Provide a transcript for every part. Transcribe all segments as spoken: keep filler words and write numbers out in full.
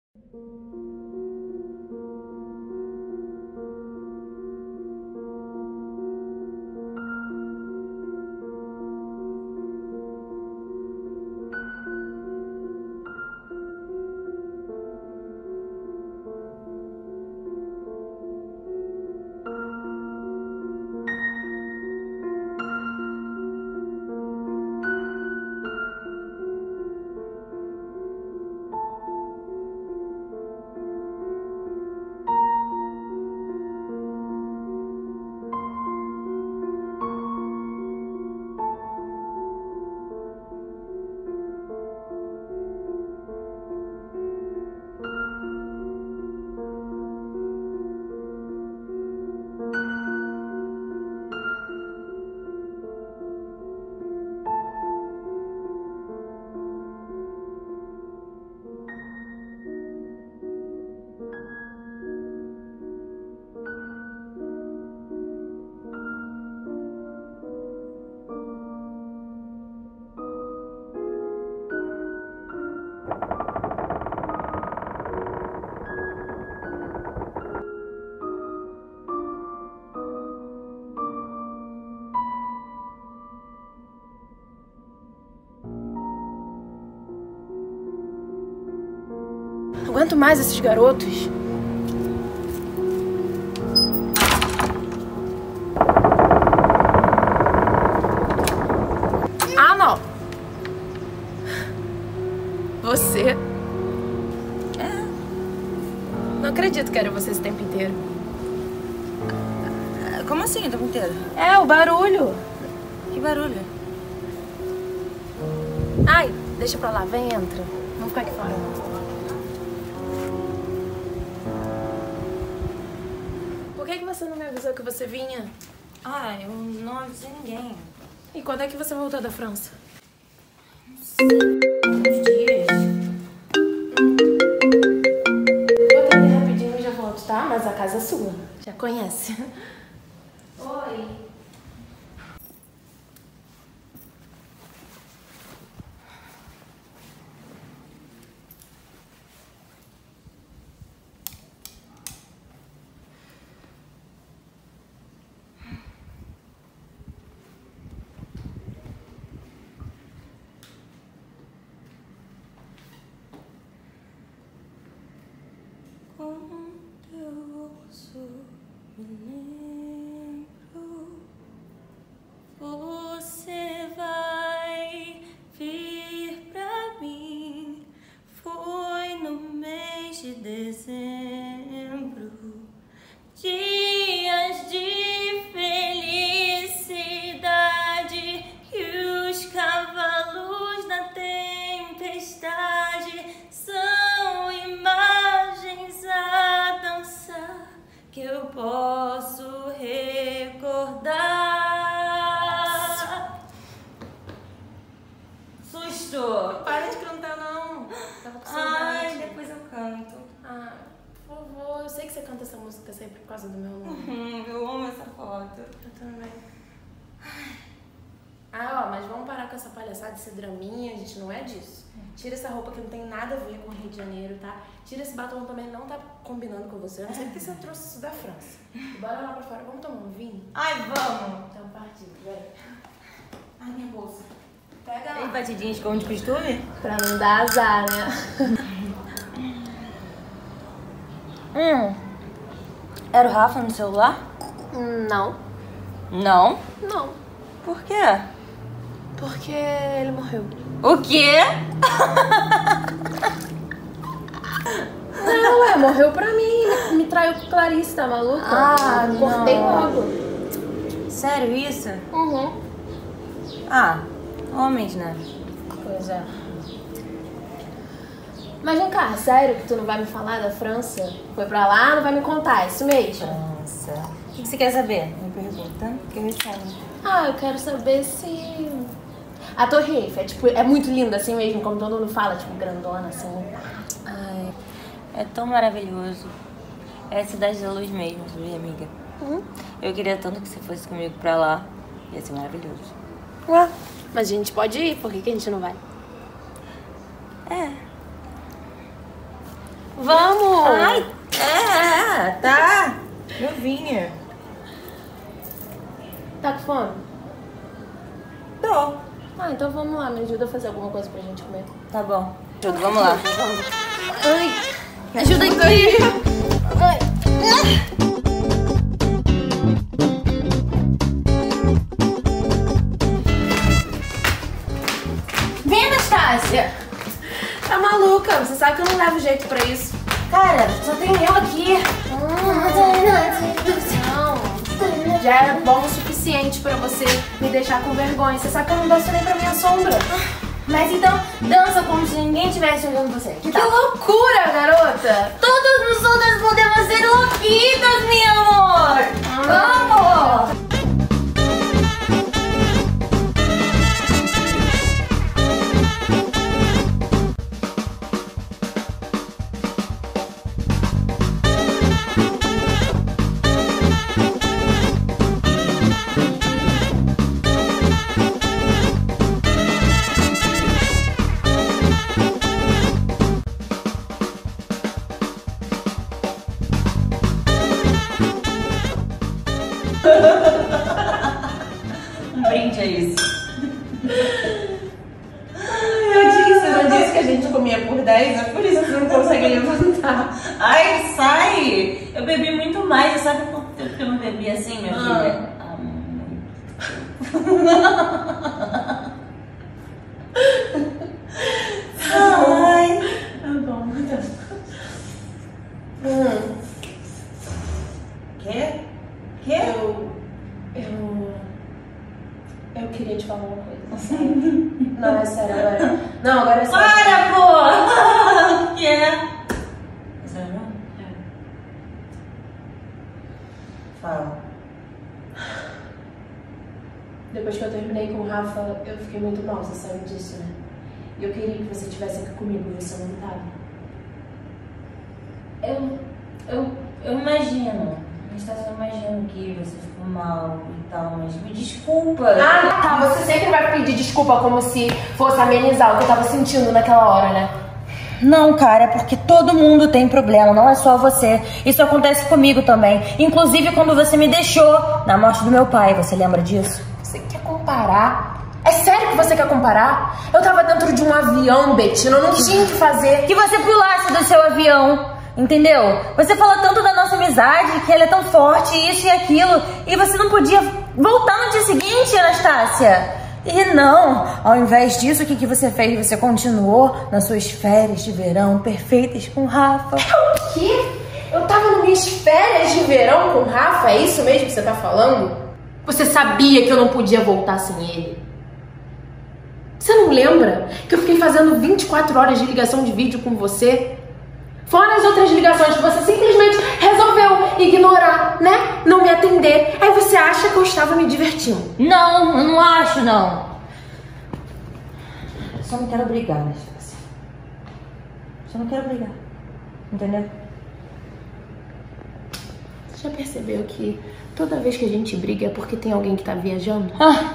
Não aguento mais esses garotos. Ah, não. Você? É. Não acredito que era você esse tempo inteiro. Como assim o tempo inteiro? É, o barulho. Que barulho? Ai, deixa pra lá. Vem, entra. Não ficar aqui fora. Por que que você não me avisou que você vinha? Ah, eu não avisei ninguém. E quando é que você voltou da França? Uns dias. Vou atender rapidinho e já volto, tá? Mas a casa é sua. Já conhece. Oi. Quando eu ouço, me lembro, você vai vir pra mim. Foi no mês de dezembro, dias de felicidade, que os cavalos na tempestade são imagens a dançar que eu posso recordar. Susto! Para de cantar, não. Tava com saudade. Ai, depois eu canto. Ah, por favor. Eu sei que você canta essa música sempre por causa do meu nome. Hum, eu amo essa foto. Eu também. Ah, ó, mas vamos parar com essa palhaçada, esse draminha. A gente não é disso. Tira essa roupa que não tem nada a ver com o Rio de Janeiro, tá? Tira esse batom também, não tá combinando com você. Eu não sei porque você trouxe isso da França. Bora lá pra fora. Vamos tomar um vinho? Ai, vamos! Então, partido, vai. Ai, minha bolsa. Pega Tem lá. batidinhas como de costume? Pra não dar azar, né? Hum. Era o Rafa no celular? Não. Não. Não. Por quê? Porque ele morreu. O quê? Não, é, morreu pra mim. Me traiu com Clarice, tá maluca? Ah, Eu cortei não. logo. Sério isso? Uhum. Ah, homens, né? Pois é. Mas vem cá, sério que tu não vai me falar da França? Foi pra lá, não vai me contar, é isso mesmo? Nossa. O que você quer saber? Me pergunta, que eu respondo. Ah, eu quero saber se... A Torre Eiffel é, tipo, é muito linda assim mesmo, como todo mundo fala, tipo, grandona assim. Ai, é tão maravilhoso. É a cidade da luz mesmo, minha amiga. Hum? Eu queria tanto que você fosse comigo pra lá. Ia ser maravilhoso. Ué, mas a gente pode ir, por que que a gente não vai? É. Vamos! Ai, é, tá. Eu vinha. Tá com fome? Tô. Ah, então vamos lá, me ajuda a fazer alguma coisa pra gente comer. Tá bom. Tudo, vamos lá. Vamos. Ai, me ajuda aqui. Ai. Vem, Anastácia. Tá maluca? Você sabe que eu não levo jeito pra isso. Cara, só tem eu aqui. Não, já é bom o suficiente pra você me deixar com vergonha. Você sabe que eu não danço nem pra minha sombra. Mas então, dança como se ninguém estivesse olhando você. Que Que tal? loucura, garota! Todos nós outras podemos ser louquitas, meu amor! Vamos! Um brinde é isso. Eu disse, eu não disse que a gente comia por dez, é por isso que você não consegue levantar. Ai, sai! Eu bebi muito mais, você sabe quanto tempo que eu não bebi assim, minha Ah. filha? Ah, muito. Ai, tá bom, então. Hum, Quê? Quê? eu... Eu... Eu queria te falar uma coisa, sério. Não, é sério, agora... Não, agora é sério. Para, pô! Que é? É sério, não? É. Fala. Depois que eu terminei com o Rafa, eu fiquei muito mal, você sabe disso, né? E eu queria que você estivesse aqui comigo, você não tava. Eu, eu, eu imagino. Eu imagino que você ficou mal e tal, mas me desculpa. Ah, tá, você sempre vai pedir desculpa como se fosse amenizar o que eu tava sentindo naquela hora, né? Não, cara, é porque todo mundo tem problema, não é só você. Isso acontece comigo também. Inclusive quando você me deixou na morte do meu pai, você lembra disso? Você quer comparar? É sério que você quer comparar? Eu tava dentro de um avião, Betina, eu não tinha o que fazer. Que você pulasse do seu avião, entendeu? Você fala tanto da nossa amizade, que ela é tão forte, isso e aquilo, e você não podia voltar no dia seguinte, Anastácia. E não, ao invés disso, o que, que você fez? Você continuou nas suas férias de verão perfeitas com o Rafa. O quê? Eu tava nas minhas férias de verão com o Rafa? É isso mesmo que você tá falando? Você sabia que eu não podia voltar sem ele? Você não lembra que eu fiquei fazendo vinte e quatro horas de ligação de vídeo com você? Fora as outras ligações que você simplesmente resolveu ignorar, né? Não me atender. Aí você acha que eu estava me divertindo. Não, eu não acho, não. Eu só não quero brigar, Anastácia. Só não quero brigar, entendeu? Você já percebeu que toda vez que a gente briga é porque tem alguém que tá viajando? Ah.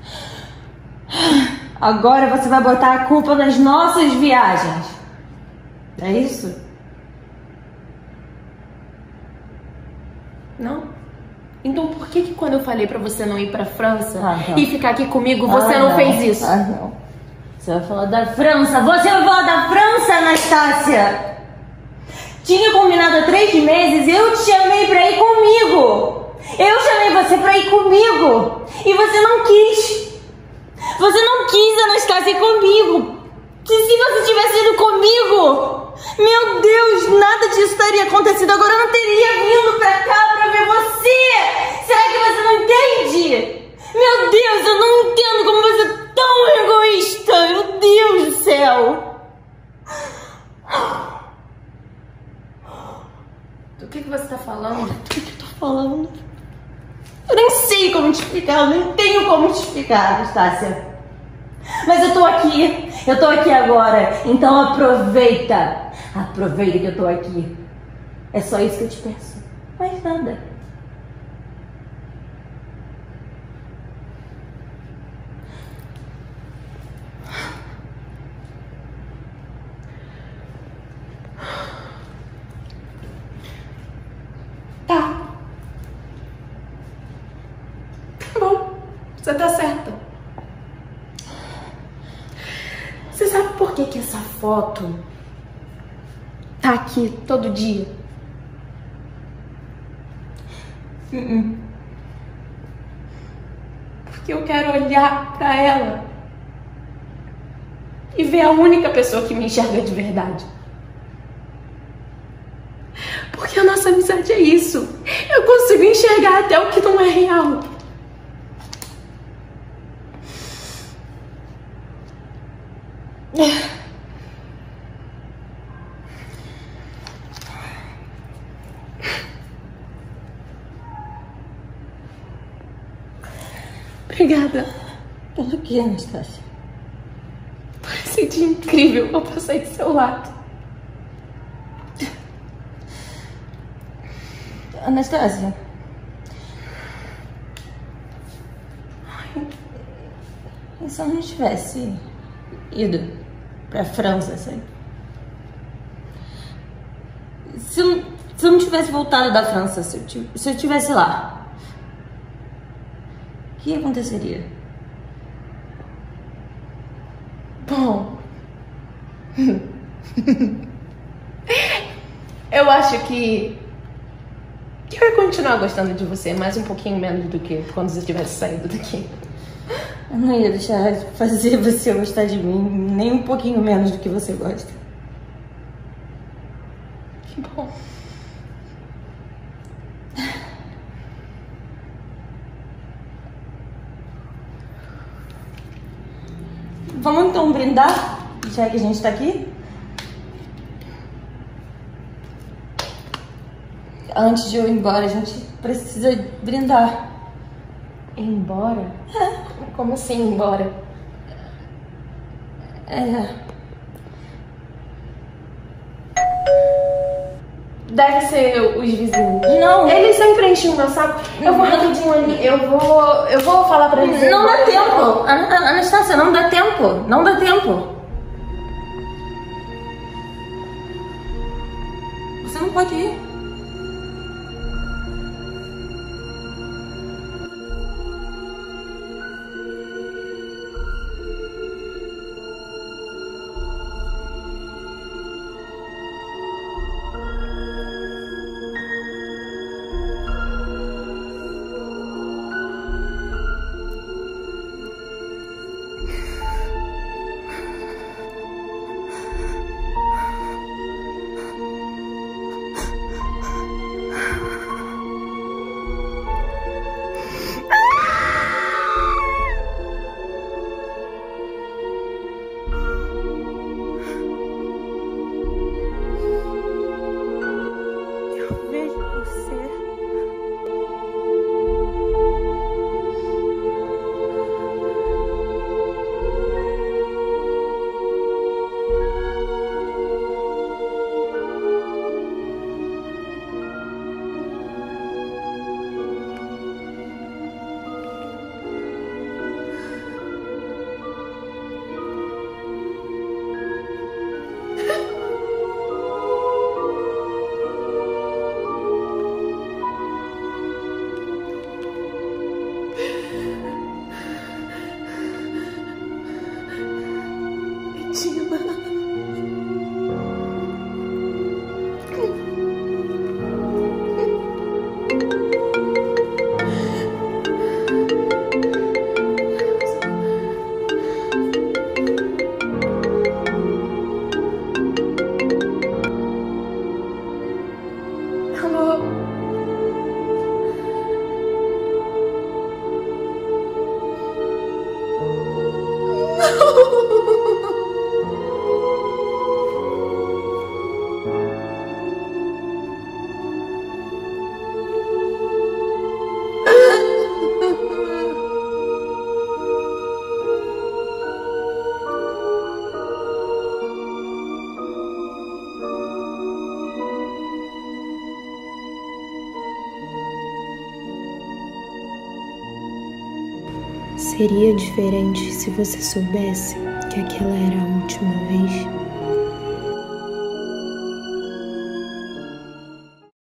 Agora você vai botar a culpa nas nossas viagens. É isso? Não? Então por que que quando eu falei pra você não ir pra França Ah, não. e ficar aqui comigo, você Ah, não, fez isso? Ah, não. Você vai falar da França. Você vai falar da França, Anastácia. Tinha combinado há três meses, eu te chamei pra ir comigo. Eu chamei você pra ir comigo. E você não quis. Você não quis, Anastácia, ir comigo. Se, se você tivesse ido comigo, meu Deus, nada disso teria acontecido. Agora eu não teria vindo pra cá pra ver você. Será que você não entende? Meu Deus, eu não entendo como você é tão egoísta. Meu Deus do céu. Do que que você tá falando? O que eu tô falando? Eu nem sei como te explicar, eu nem tenho como te explicar, Anastácia. Mas eu tô aqui, eu tô aqui agora, então aproveita. Aproveita que eu tô aqui. É só isso que eu te peço. Mais nada. Tá bom, você tá certa. Você sabe por que que essa foto tá aqui todo dia? Uh-uh. Porque eu quero olhar pra ela e ver a única pessoa que me enxerga de verdade. Porque a nossa amizade é isso. Eu consigo enxergar até o que não é real. Obrigada. Pelo que, Anastácia? Por esse dia incrível que eu passei do seu lado. Anastácia. E se eu não tivesse ido pra França, sabe? Se eu, se eu não tivesse voltado da França, se eu, tiv- se eu tivesse lá, o que aconteceria? Bom, eu acho que, que eu ia continuar gostando de você mais um pouquinho menos do que quando você tivesse saído daqui. Eu não ia deixar de fazer você gostar de mim nem um pouquinho menos do que você gosta. Que bom. Vamos então brindar, já que a gente tá aqui? Antes de eu ir embora, a gente precisa brindar. Ir embora? Como assim ir embora? É. Deve ser os vizinhos. Não. Eles sempre enchem o meu saco. Eu vou rapidinho ali. Eu vou. Eu vou falar pra eles. Não dá tempo. Ana- Ana- Anastácia, não dá tempo. Não dá tempo. Você não pode ir. Eu vejo você. Seria diferente se você soubesse que aquela era a última vez?